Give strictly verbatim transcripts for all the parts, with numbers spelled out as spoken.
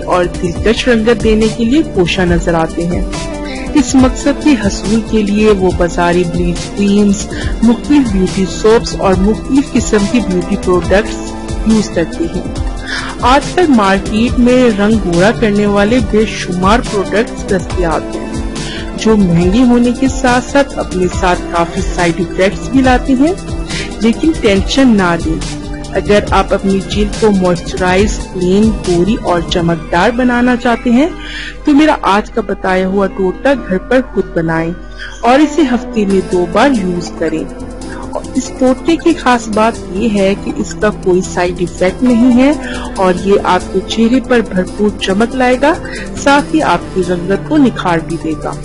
और दिलकश रंगत देने के लिए कोशा नजर आते हैं। इस मकसद के हसूल के लिए वो बाजारी ब्लीच क्रीम्स, मुख्तलिफ ब्यूटी सोप्स और मुख्तलिफ किस्म की ब्यूटी प्रोडक्ट्स यूज करते हैं। आजकल मार्केट में रंग गोरा करने वाले बेशुमार प्रोडक्ट्स दस्तयाब हैं, जो महंगे होने के साथ साथ अपने साथ काफी साइड इफेक्ट्स भी लाते हैं। लेकिन टेंशन ना लें, अगर आप अपनी जिल्द को मॉइस्चराइज, क्लीन, गोरी और चमकदार बनाना चाहते हैं तो मेरा आज का बताया हुआ टोटका घर पर खुद बनाएं और इसे हफ्ते में दो बार यूज करें। और इस टोटके की खास बात ये है कि इसका कोई साइड इफेक्ट नहीं है और ये आपके चेहरे पर भरपूर चमक लाएगा, साथ ही आपकी रंगत को निखार भी देगा।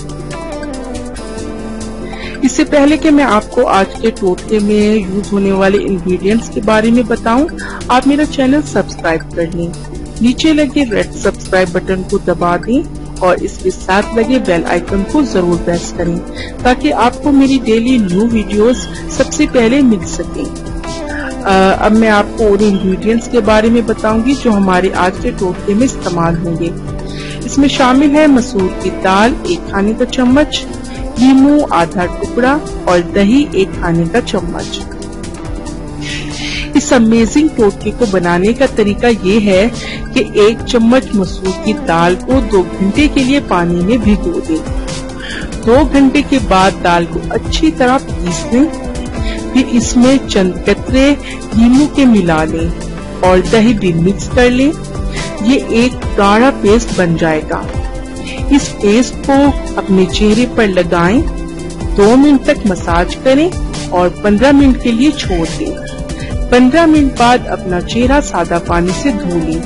इससे पहले कि मैं आपको आज के टोटके में यूज होने वाले इंग्रेडिएंट्स के बारे में बताऊं, आप मेरा चैनल सब्सक्राइब कर लें। नीचे लगे रेड सब्सक्राइब बटन को दबा दें और इसके साथ लगे बेल आइकन को जरूर प्रेस करें ताकि आपको मेरी डेली न्यू वीडियोस सबसे पहले मिल सकें। अब मैं आपको उन इंग्रेडिएंट्स के बारे में बताऊंगी जो हमारे आज के टोटके में इस्तेमाल होंगे। इसमें शामिल है मसूर की दाल एक खाने का चम्मच, नींबू आधा टुकड़ा और दही एक खाने का चम्मच। इस अमेजिंग टोटके को बनाने का तरीका ये है कि एक चम्मच मसूर की दाल को दो घंटे के लिए पानी में भिगो दें। दो घंटे के बाद दाल को अच्छी तरह पीस लें, फिर इसमें चंद कतरे नींबू के मिला लें और दही भी मिक्स कर लें। ये एक गाढ़ा पेस्ट बन जाएगा। इस पेस्ट को अपने चेहरे पर लगाएं, दो मिनट तक मसाज करें और पंद्रह मिनट के लिए छोड़ दें। पंद्रह मिनट बाद अपना चेहरा सादा पानी से धो लें।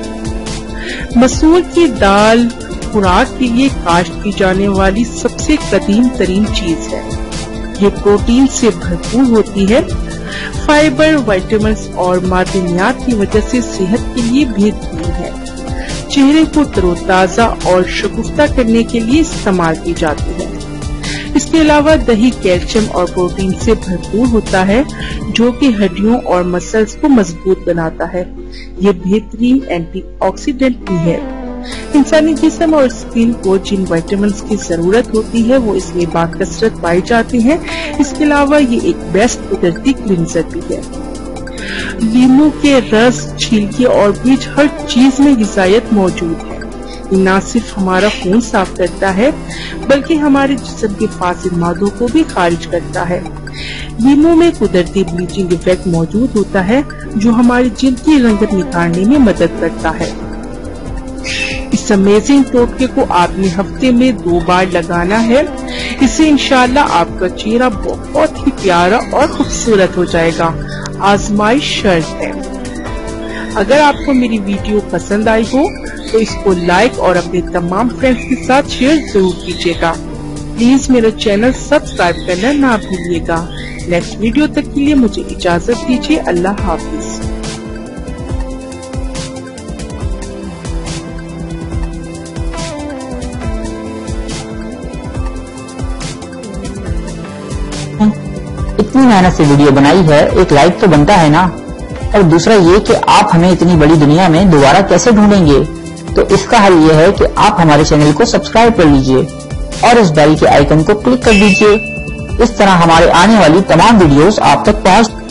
मसूर की दाल खुराक के लिए काश्त की जाने वाली सबसे कदीम तरीन चीज है। ये प्रोटीन से भरपूर होती है। फाइबर, विटामिन और मादनियात की वजह से सेहत के लिए बेहतरीन है। चेहरे को तरोताजा और शगुफ्ता करने के लिए इस्तेमाल की जाती है। इसके अलावा दही कैल्शियम और प्रोटीन से भरपूर होता है, जो कि हड्डियों और मसल्स को मजबूत बनाता है। ये बेहतरीन एंटीऑक्सीडेंट भी है। इंसानी जिस्म और स्किन को जिन विटामिन की जरूरत होती है वो इसमें बाकसरत पाई जाती है। इसके अलावा ये एक बेस्ट कुदरती क्लींजर भी है। नींबू के रस, छिलके और बीज हर चीज में गिजायत मौजूद है। ये न सिर्फ हमारा खून साफ करता है बल्कि हमारे जिस्म के फासिद मादों को भी खारिज करता है। नींबू में कुदरती ब्लीचिंग इफेक्ट मौजूद होता है जो हमारी जिल्द की रंगत निखारने में मदद करता है। इस अमेजिंग टोटके को आपने हफ्ते में दो बार लगाना है। इससे इंशाल्लाह आपका चेहरा बहुत ही प्यारा और खूबसूरत हो जाएगा। आजमाइश शर्त है। अगर आपको मेरी वीडियो पसंद आई हो तो इसको लाइक और अपने तमाम फ्रेंड्स के साथ शेयर जरूर कीजिएगा। प्लीज मेरा चैनल सब्सक्राइब करना ना भूलिएगा। नेक्स्ट वीडियो तक के लिए मुझे इजाजत दीजिए। अल्लाह हाफिज। इतनी मेहनत से वीडियो बनाई है, एक लाइक तो बनता है ना। और दूसरा ये कि आप हमें इतनी बड़ी दुनिया में दोबारा कैसे ढूंढेंगे, तो इसका हल ये है कि आप हमारे चैनल को सब्सक्राइब कर लीजिए और इस बेल के आइकन को क्लिक कर दीजिए। इस तरह हमारे आने वाली तमाम वीडियोस आप तक पहुंच